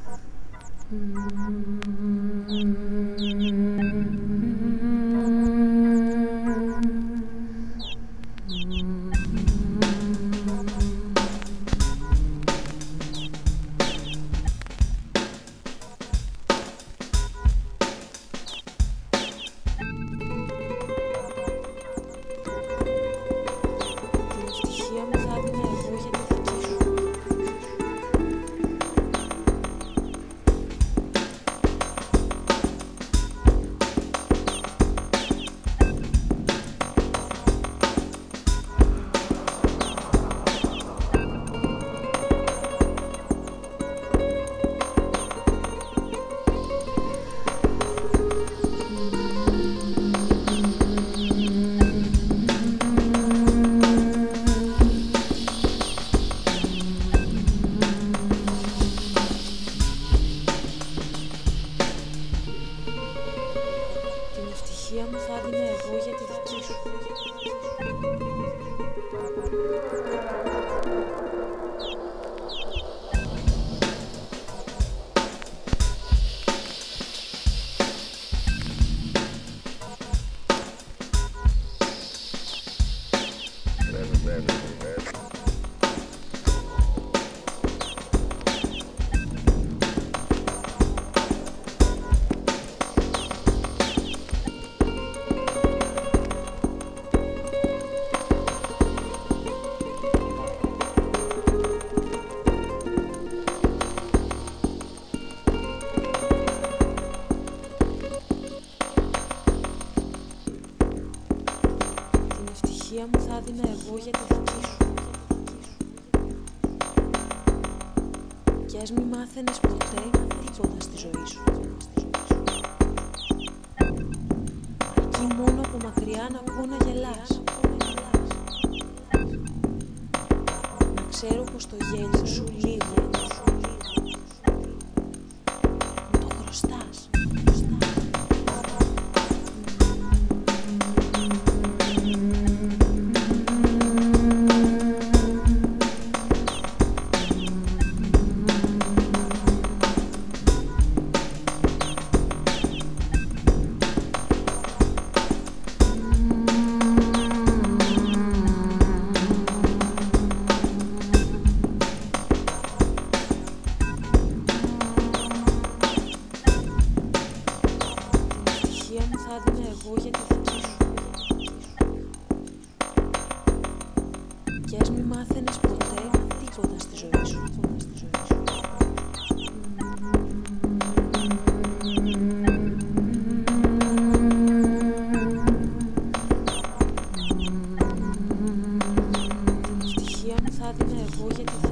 Μου θα έδινα εγώ για τη δική σου. Μου θα έδινα εγώ για τη δική σου. Κι ας μη μάθαινες ποτέ τίποτα στη ζωή σου. Αρκεί μόνο από μακριά να ακούω να γελάς. Να ξέρω πως το γέλιο σου λίγο μου το χρωστάς. Μου θα έδινα εγώ για τη δική σου. Κι ας μη μάθαινες ποτέ τίποτα στη ζωή σου. Την ευτυχία μου θα έδινα εγώ για τη δική σου.